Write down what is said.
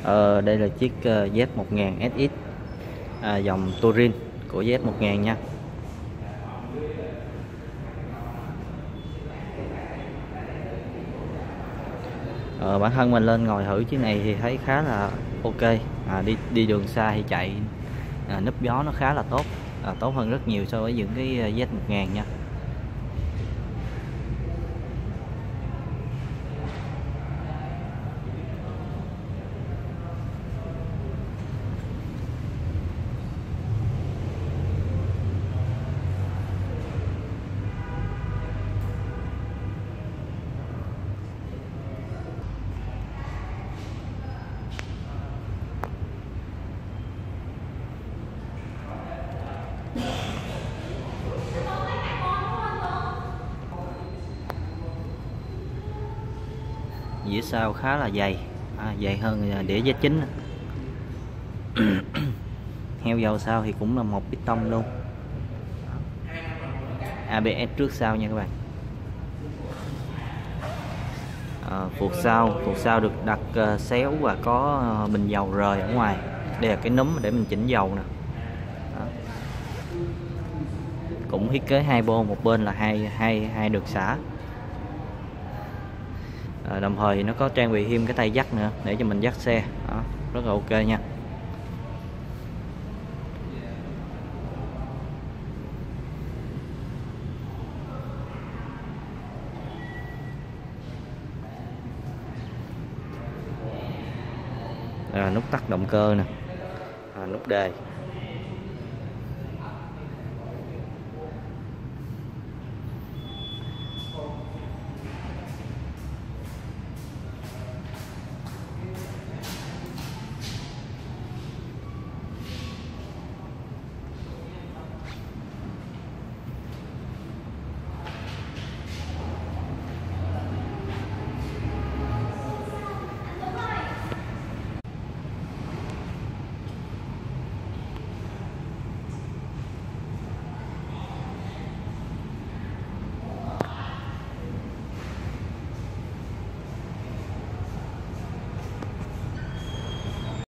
Đây là chiếc Z1000 SX, dòng Touring của Z1000 nha. Bản thân mình lên ngồi thử chiếc này thì thấy khá là ok. Đi đường xa thì chạy núp gió nó khá là tốt, tốt hơn rất nhiều so với những cái Z1000 nha. Dĩa sau khá là dày, dày hơn đĩa Z9. Heo dầu sau thì cũng là một piston luôn. ABS trước sau nha các bạn. Phuộc sau được đặt xéo và có bình dầu rời ở ngoài. Đây là cái núm để mình chỉnh dầu nè. Cũng thiết kế hai bô, một bên là hai được xả. Đồng thời nó có trang bị thêm cái tay dắt nữa để cho mình dắt xe. Rất là ok nha. Nút tắt động cơ nè, nút đề.